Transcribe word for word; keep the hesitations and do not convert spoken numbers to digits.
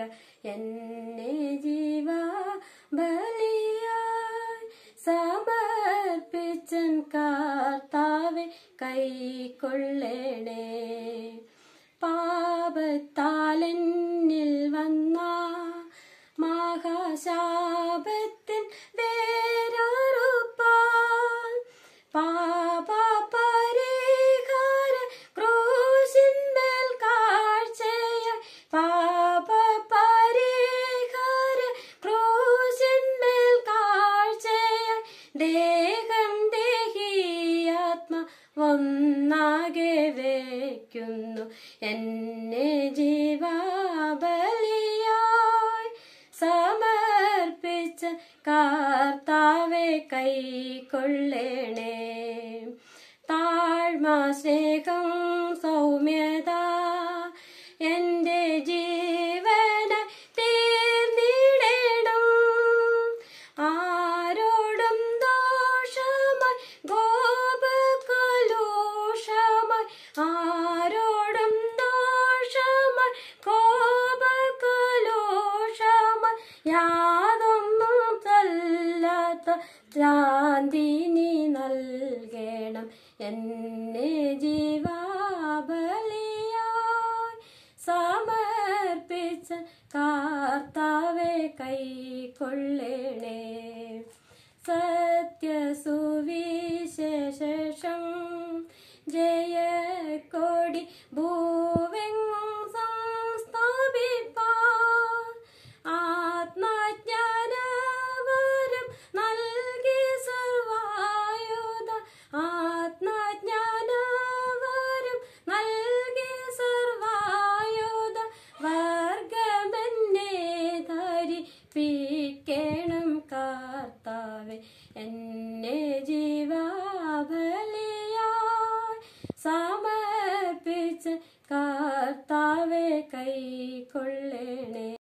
എന്നെ ജീവാ ബലിയായി സമർപ്പിച്ചൻ കർത്താവേ കൈക്കൊള്ളണേ. പാപത്താലെന്നിൽ വന്ന മഹാശാപത്തിൻ വേരറുപ്പാൻ പാപ പരിഹാര ക്രൂശിന്മേൽ കാഴ്ചയായി പാപ പരിഹാര ക്രൂശിന്മേൽ കാഴ്ചയായി ദേഹം ദേഹി ആത്മ ഒന്നാകെ വയ്ക്കുന്നു. എന്നെ ജീവാബലിയായി സമർപ്പിച്ച കർത്താവേ കൈക്കൊള്ളണേ. താഴ്മ സ്നേഹം സൗമ്യത എൻ്റെ ജീവന തീർന്നിടണം. ആരോടും ദോഷമായി കോപകലുഷമായി ആരോടും ദോഷമായി കോപകലുഷമായി യാതൊന്നും തല്ലാത്ത ശാന്തി നീ നൽകണം. എന്നെ ജീവാബലിയായി സമർപ്പിച്ച കർത്താവേ കൈക്കൊള്ളണേ. സത്യസുവിശേഷം ജയക്കൊടി ഭൂവെങ്ങും സംസ്ഥാപിപ്പാൻ ആത്മജ്ഞാനവരം നൽകി സർവായുധ ആത്മജ്ഞാനവരം നൽകി സർവായുധ വർഗമെന്നെ ധരിപ്പിക്കണം കർത്താവേ. എന്നെ ജീവാബലിയായി സമ